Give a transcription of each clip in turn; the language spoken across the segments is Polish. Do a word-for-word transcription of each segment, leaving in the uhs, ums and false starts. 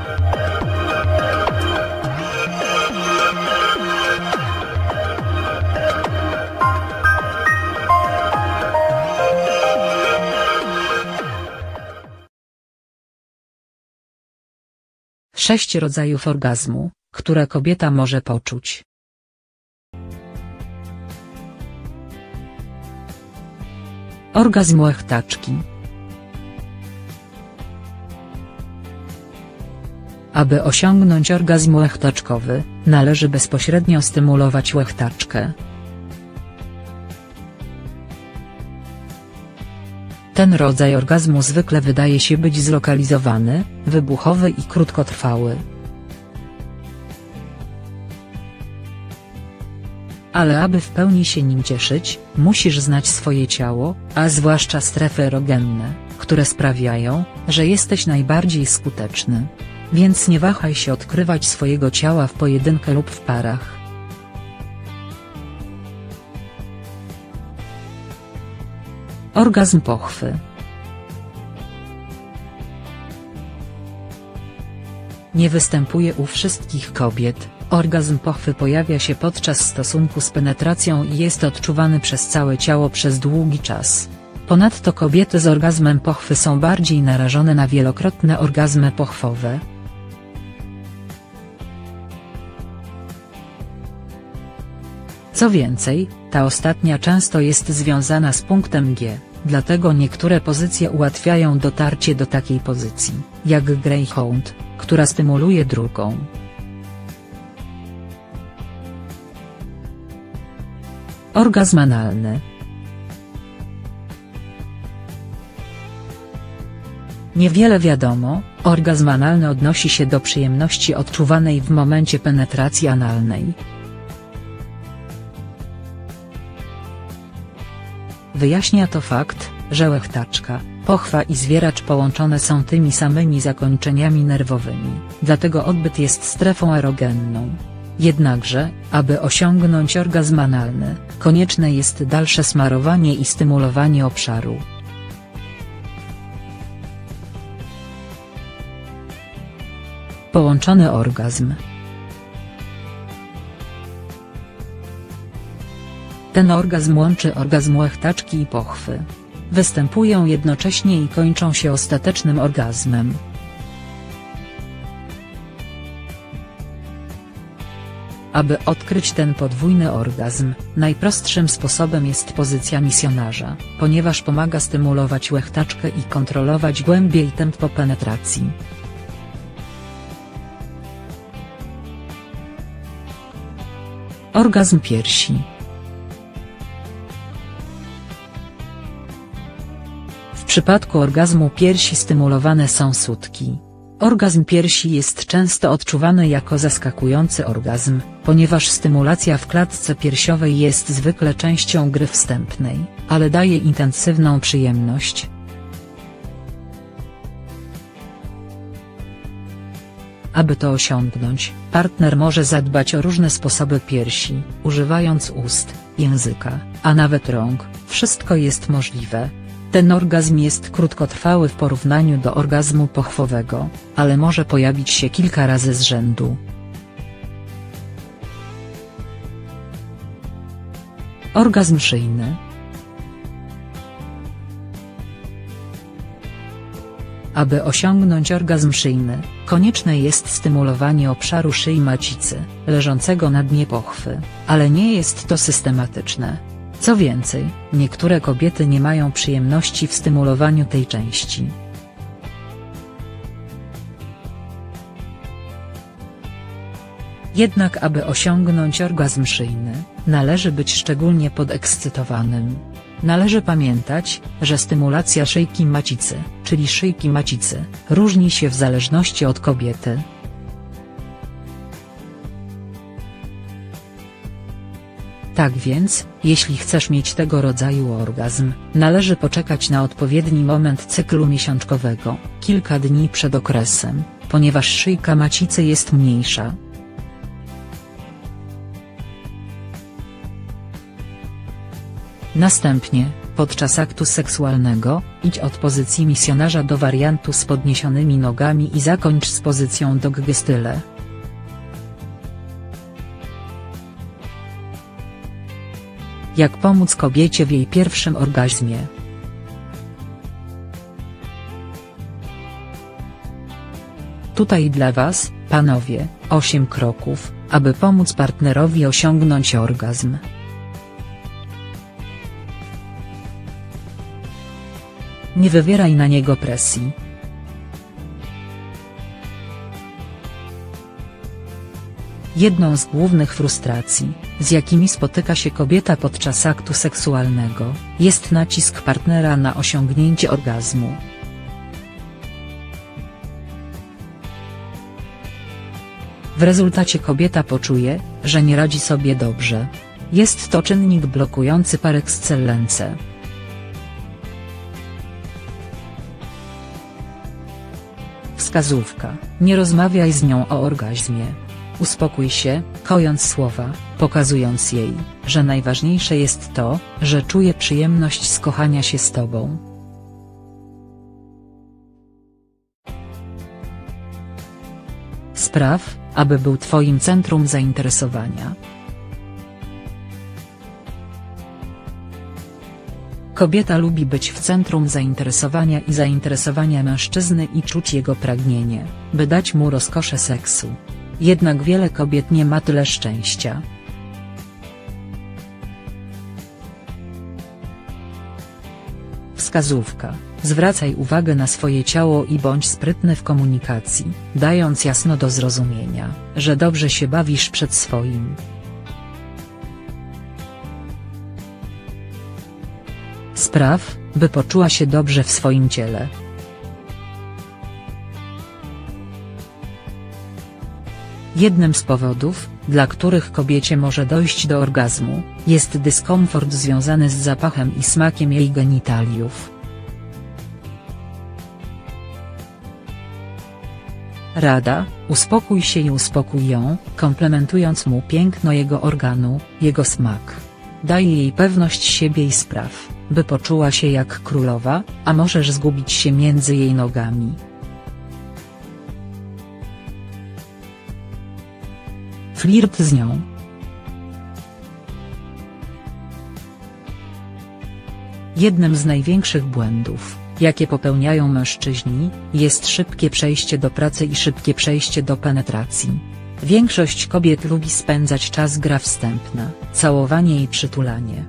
Sześć rodzajów orgazmu, które kobieta może poczuć. Orgazm łechtaczki. Aby osiągnąć orgazm łechtaczkowy, należy bezpośrednio stymulować łechtaczkę. Ten rodzaj orgazmu zwykle wydaje się być zlokalizowany, wybuchowy i krótkotrwały. Ale aby w pełni się nim cieszyć, musisz znać swoje ciało, a zwłaszcza strefy erogenne, które sprawiają, że jesteś najbardziej skuteczny. Więc nie wahaj się odkrywać swojego ciała w pojedynkę lub w parach. Orgazm pochwy. Nie występuje u wszystkich kobiet. Orgazm pochwy pojawia się podczas stosunku z penetracją i jest odczuwany przez całe ciało przez długi czas. Ponadto kobiety z orgazmem pochwy są bardziej narażone na wielokrotne orgazmy pochwowe. Co więcej, ta ostatnia często jest związana z punktem G, dlatego niektóre pozycje ułatwiają dotarcie do takiej pozycji, jak Greyhound, która stymuluje drugą. Orgazm analny. Niewiele wiadomo, orgazm analny odnosi się do przyjemności odczuwanej w momencie penetracji analnej. Wyjaśnia to fakt, że łechtaczka, pochwa i zwieracz połączone są tymi samymi zakończeniami nerwowymi, dlatego odbyt jest strefą erogenną. Jednakże, aby osiągnąć orgazm analny, konieczne jest dalsze smarowanie i stymulowanie obszaru. Połączony orgazm. Ten orgazm łączy orgazm łechtaczki i pochwy. Występują jednocześnie i kończą się ostatecznym orgazmem. Aby odkryć ten podwójny orgazm, najprostszym sposobem jest pozycja misjonarza, ponieważ pomaga stymulować łechtaczkę i kontrolować głębię i tempo penetracji. Orgazm piersi. W przypadku orgazmu piersi stymulowane są sutki. Orgazm piersi jest często odczuwany jako zaskakujący orgazm, ponieważ stymulacja w klatce piersiowej jest zwykle częścią gry wstępnej, ale daje intensywną przyjemność. Aby to osiągnąć, partner może zadbać o różne sposoby piersi, używając ust, języka, a nawet rąk. Wszystko jest możliwe. Ten orgazm jest krótkotrwały w porównaniu do orgazmu pochwowego, ale może pojawić się kilka razy z rzędu. Orgazm szyjny. Aby osiągnąć orgazm szyjny, konieczne jest stymulowanie obszaru szyi macicy, leżącego na dnie pochwy, ale nie jest to systematyczne. Co więcej, niektóre kobiety nie mają przyjemności w stymulowaniu tej części. Jednak aby osiągnąć orgazm szyjny, należy być szczególnie podekscytowanym. Należy pamiętać, że stymulacja szyjki macicy, czyli szyjki macicy, różni się w zależności od kobiety. Tak więc, jeśli chcesz mieć tego rodzaju orgazm, należy poczekać na odpowiedni moment cyklu miesiączkowego, kilka dni przed okresem, ponieważ szyjka macicy jest mniejsza. Następnie, Podczas aktu seksualnego, idź od pozycji misjonarza do wariantu z podniesionymi nogami i zakończ z pozycją doggy style. Jak pomóc kobiecie w jej pierwszym orgazmie? Tutaj dla Was, panowie, osiem kroków, aby pomóc partnerowi osiągnąć orgazm. Nie wywieraj na niego presji. Jedną z głównych frustracji, z jakimi spotyka się kobieta podczas aktu seksualnego, jest nacisk partnera na osiągnięcie orgazmu. W rezultacie kobieta poczuje, że nie radzi sobie dobrze. Jest to czynnik blokujący par excellence. Wskazówka: nie rozmawiaj z nią o orgazmie. Uspokój się, kojąc słowa, pokazując jej, że najważniejsze jest to, że czuje przyjemność z kochania się z tobą. Spraw, aby był twoim centrum zainteresowania. Kobieta lubi być w centrum zainteresowania i zainteresowania mężczyzny i czuć jego pragnienie, by dać mu rozkoszę seksu. Jednak wiele kobiet nie ma tyle szczęścia. Wskazówka: zwracaj uwagę na swoje ciało i bądź sprytny w komunikacji, dając jasno do zrozumienia, że dobrze się bawisz przed swoim. Spraw, by poczuła się dobrze w swoim ciele. Jednym z powodów, dla których kobiecie może dojść do orgazmu, jest dyskomfort związany z zapachem i smakiem jej genitaliów. Rada: uspokój się i uspokój ją, komplementując mu piękno jego organu, jego smak. Daj jej pewność siebie i spraw, by poczuła się jak królowa, a możesz zgubić się między jej nogami. Flirt z nią. Jednym z największych błędów, jakie popełniają mężczyźni, jest szybkie przejście do pracy i szybkie przejście do penetracji. Większość kobiet lubi spędzać czas gra wstępna, całowanie i przytulanie.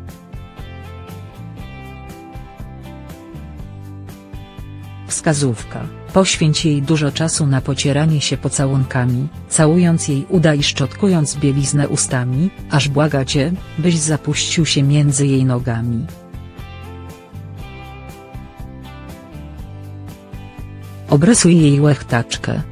Wskazówka: poświęć jej dużo czasu na pocieranie się pocałunkami, całując jej uda i szczotkując bieliznę ustami, aż błaga cię, byś zapuścił się między jej nogami. Obrysuj jej łechtaczkę.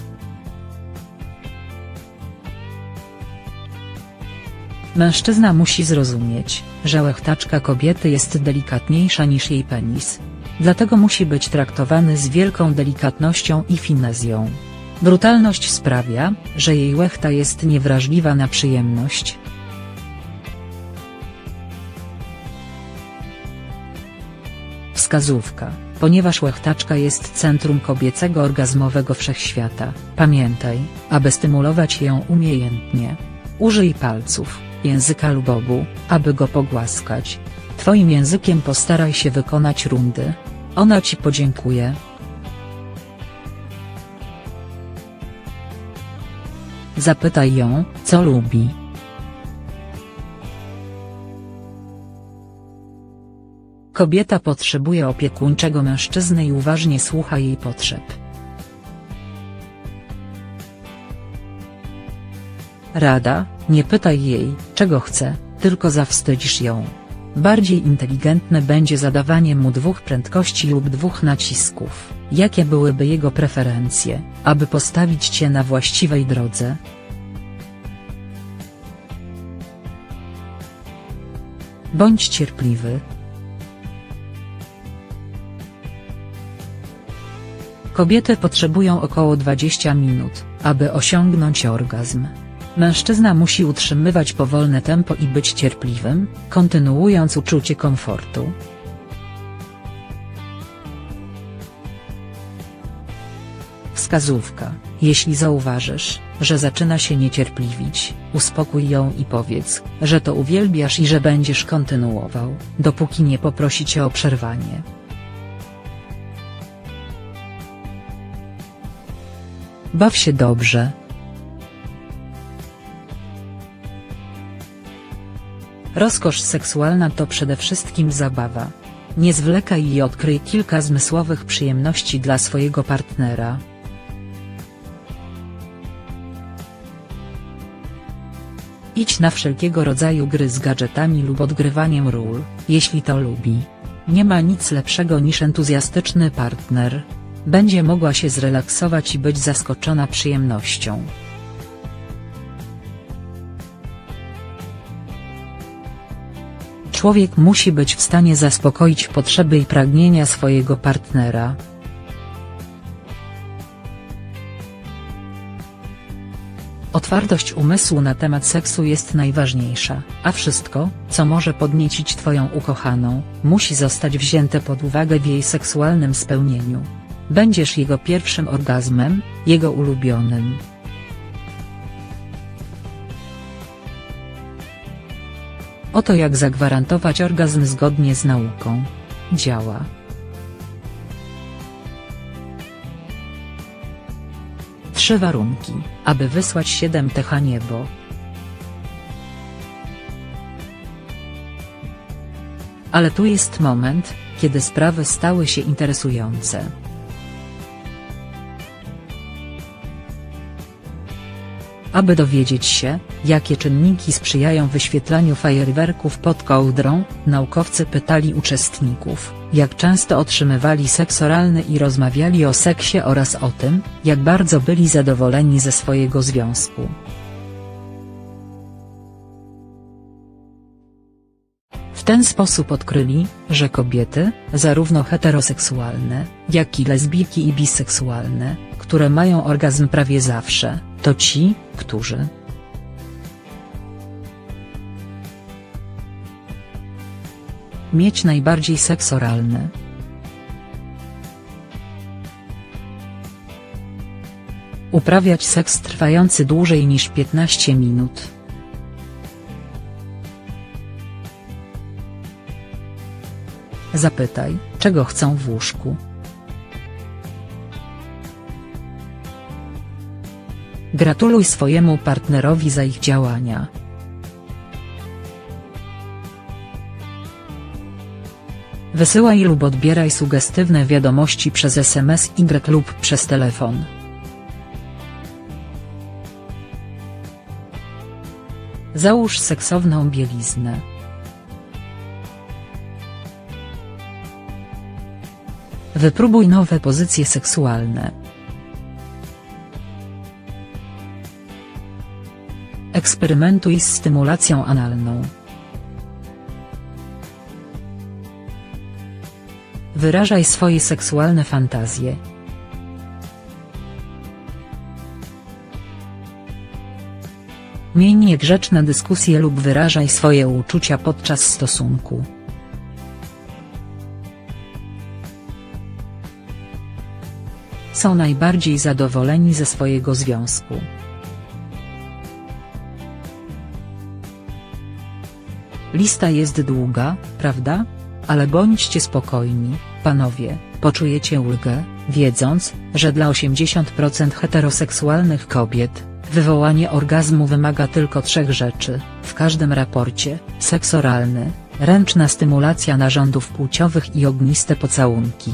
Mężczyzna musi zrozumieć, że łechtaczka kobiety jest delikatniejsza niż jej penis. Dlatego musi być traktowany z wielką delikatnością i finezją. Brutalność sprawia, że jej łechta jest niewrażliwa na przyjemność. Wskazówka: ponieważ łechtaczka jest centrum kobiecego orgazmowego wszechświata, pamiętaj, aby stymulować ją umiejętnie. Użyj palców, języka lub obu, aby go pogłaskać. Twoim językiem postaraj się wykonać rundy. Ona ci podziękuje. Zapytaj ją, co lubi. Kobieta potrzebuje opiekuńczego mężczyzny i uważnie słucha jej potrzeb. Rada: nie pytaj jej, czego chce, tylko zawstydzisz ją. Bardziej inteligentne będzie zadawanie mu dwóch prędkości lub dwóch nacisków, jakie byłyby jego preferencje, aby postawić cię na właściwej drodze. Bądź cierpliwy. Kobiety potrzebują około dwudziestu minut, aby osiągnąć orgazm. Mężczyzna musi utrzymywać powolne tempo i być cierpliwym, kontynuując uczucie komfortu. Wskazówka: jeśli zauważysz, że zaczyna się niecierpliwić, uspokój ją i powiedz, że to uwielbiasz i że będziesz kontynuował, dopóki nie poprosi cię o przerwanie. Baw się dobrze. Rozkosz seksualna to przede wszystkim zabawa. Nie zwlekaj i odkryj kilka zmysłowych przyjemności dla swojego partnera. Idź na wszelkiego rodzaju gry z gadżetami lub odgrywaniem ról, jeśli to lubi. Nie ma nic lepszego niż entuzjastyczny partner. Będzie mogła się zrelaksować i być zaskoczona przyjemnością. Człowiek musi być w stanie zaspokoić potrzeby i pragnienia swojego partnera. Otwartość umysłu na temat seksu jest najważniejsza, a wszystko, co może podniecić twoją ukochaną, musi zostać wzięte pod uwagę w jej seksualnym spełnieniu. Będziesz jego pierwszym orgazmem, jego ulubionym. Oto jak zagwarantować orgazm zgodnie z nauką. Działa. Trzy warunki, aby wysłać siedem T H niebo. Ale tu jest moment, kiedy sprawy stały się interesujące. Aby dowiedzieć się, jakie czynniki sprzyjają wyświetlaniu fajerwerków pod kołdrą, naukowcy pytali uczestników, jak często otrzymywali seks oralny i rozmawiali o seksie oraz o tym, jak bardzo byli zadowoleni ze swojego związku. W ten sposób odkryli, że kobiety, zarówno heteroseksualne, jak i lesbijki i biseksualne, które mają orgazm prawie zawsze, to ci, którzy mieć najbardziej seks oralny. Uprawiać seks trwający dłużej niż piętnaście minut. Zapytaj, czego chcą w łóżku. Gratuluj swojemu partnerowi za ich działania. Wysyłaj lub odbieraj sugestywne wiadomości przez S M S Y lub przez telefon. Załóż seksowną bieliznę. Wypróbuj nowe pozycje seksualne. Eksperymentuj z stymulacją analną. Wyrażaj swoje seksualne fantazje. Miej niegrzeczne dyskusje lub wyrażaj swoje uczucia podczas stosunku. Są najbardziej zadowoleni ze swojego związku. Lista jest długa, prawda? Ale bądźcie spokojni, panowie, poczujecie ulgę, wiedząc, że dla osiemdziesięciu procent heteroseksualnych kobiet, wywołanie orgazmu wymaga tylko trzech rzeczy, w każdym raporcie: seks oralny, ręczna stymulacja narządów płciowych i ogniste pocałunki.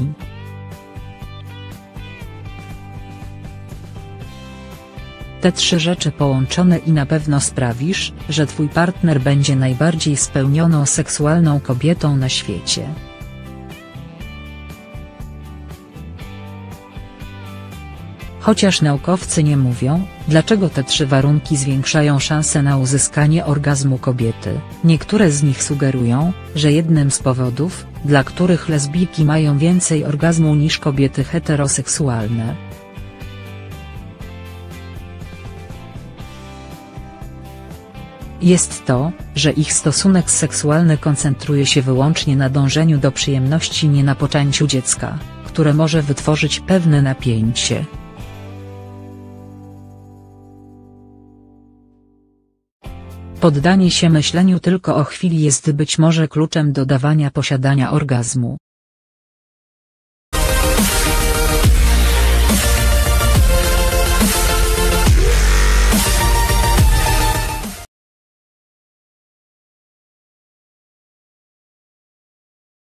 Te trzy rzeczy połączone i na pewno sprawisz, że twój partner będzie najbardziej spełnioną seksualną kobietą na świecie. Chociaż naukowcy nie mówią, dlaczego te trzy warunki zwiększają szanse na uzyskanie orgazmu kobiety, niektóre z nich sugerują, że jednym z powodów, dla których lesbijki mają więcej orgazmu niż kobiety heteroseksualne, jest to, że ich stosunek seksualny koncentruje się wyłącznie na dążeniu do przyjemności, nie na poczęciu dziecka, które może wytworzyć pewne napięcie. Poddanie się myśleniu tylko o chwili jest być może kluczem do dawania posiadania orgazmu.